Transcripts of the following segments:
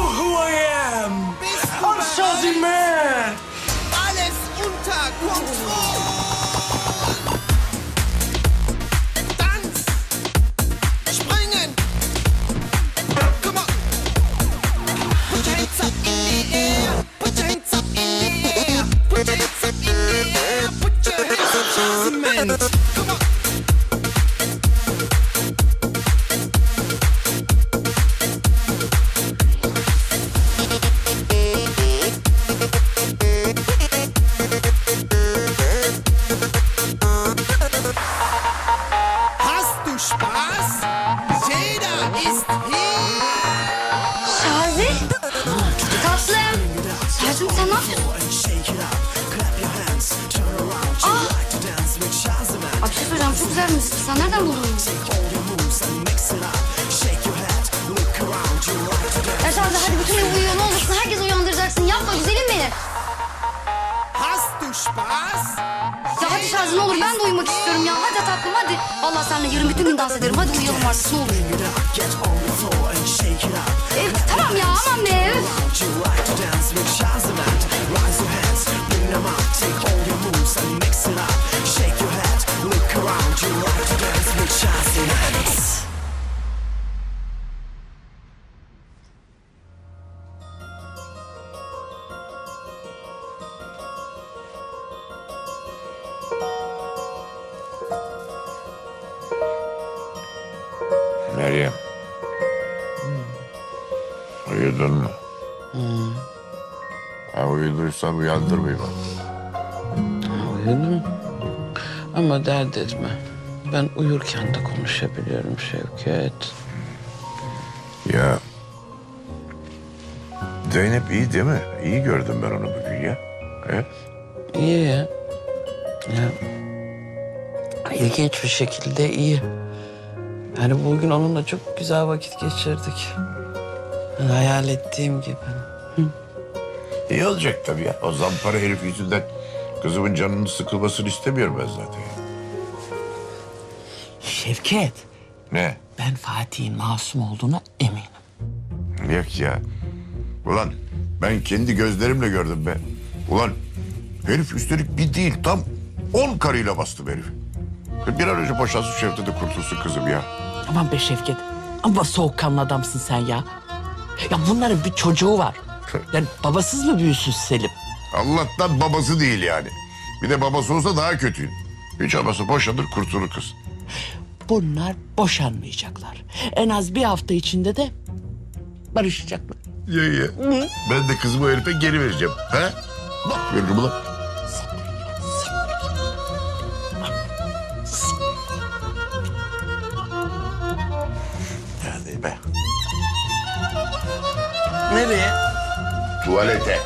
who I am. I'm Shazzy Man. Alles unter Kontrolle. Tanz, springen. Come on. Put your hands up in the air. Put your hands up in the air. Put your hands up in the air. Put your hands up, Shazzy Man. Come on. Çok güzel müzik. Sen nereden buldun? Ya Şahane hadi bütün ev uyuyor. Ne olursun herkes uyandıracaksın. Yapma güzelim benim. Hast du Spaß? Ya hadi Şahane ne olur ben de uyumak istiyorum ya. Hadi tatlım hadi. Vallahi seninle yarın bütün gün dans ederim. Hadi uyuyalım artık ne olur. Tamam ya aman be. Meryem. Uyudun mu? Ha, uyuduysan uyandır beni. Uyudum. Ama dert etme. Ben uyurken de konuşabiliyorum Şevket. Ya Zeynep iyi değil mi? İyi gördüm ben onu bugün ya. He? İyi ya. İlginç bir şekilde iyi. Yani bugün onunla çok güzel vakit geçirdik. Yani hayal ettiğim gibi. İyi olacak tabii ya. O zampara herif yüzünden kızımın canının sıkılmasını istemiyorum ben zaten. Şevket. Ne? Ben Fatih'in masum olduğuna eminim. Yok ya. Ulan ben kendi gözlerimle gördüm be. Ulan herif üstelik bir değil tam 10 karıyla bastı herif. Bir an önce boşansın şu evde de kurtulsun kızım ya. Aman be Şevket. Ama soğukkanlı adamsın sen ya. Ya bunların bir çocuğu var. Yani babasız mı büyüsün Selim? Allah'tan babası değil yani. Bir de babası olsa daha kötü. Hiç olmazsa boşanır kurtulur kız. Bunlar boşanmayacaklar. En az bir hafta içinde de barışacaklar. Ya. Ben de kızımı o herife geri vereceğim. He? Bak veririm ulan. Hadi be. Nereye? Tuvalete.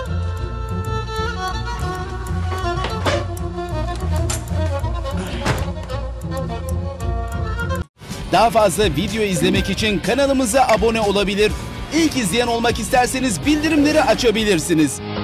Daha fazla video izlemek için kanalımıza abone olabilir. İlk izleyen olmak isterseniz bildirimleri açabilirsiniz.